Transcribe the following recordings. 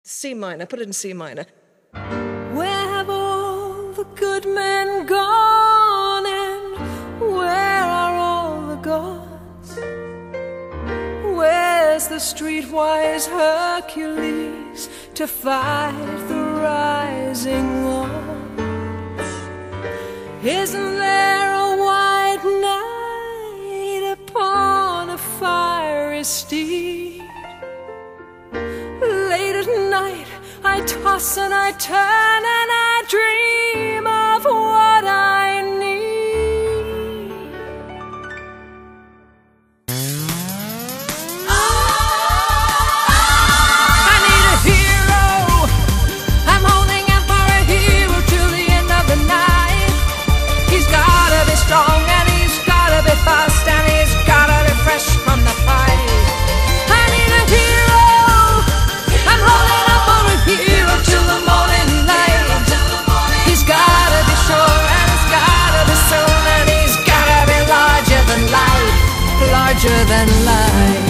C minor, put it in C minor. Where have all the good men gone, and where are all the gods? Where's the streetwise Hercules to fight the rising odds? Isn't there a white knight upon a fiery steed? Late at night I toss and I turn and I dream of what I need. I need a hero. I'm holding out for a hero till the end of the night. He's gotta be strong and he's gotta be fast and he's gotta be fresh from the fight. I need a hero. I'm holding out for a hero till the morning light. He's gotta be sure and he's gotta be soon and he's gotta be larger than life, larger than life.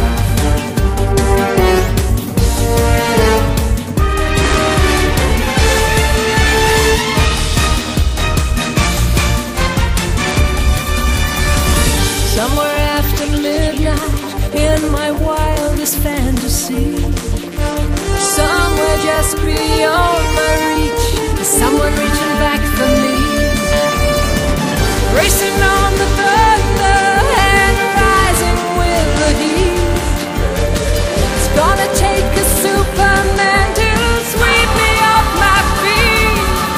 Somewhere after midnight, in my wildest fantasy, somewhere just beyond my reach, someone reaching back for me. Racing on the thunder and rising with the heat. It's gonna take a Superman to sweep me off my feet.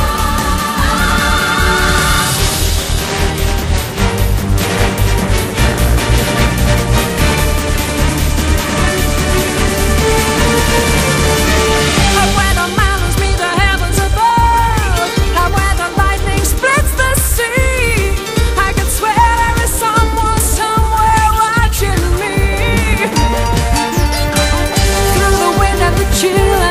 I went on mountains, meet the heavens above. I went on lightning, splits the sea. I could swear there is someone somewhere watching me. Through the wind and the chill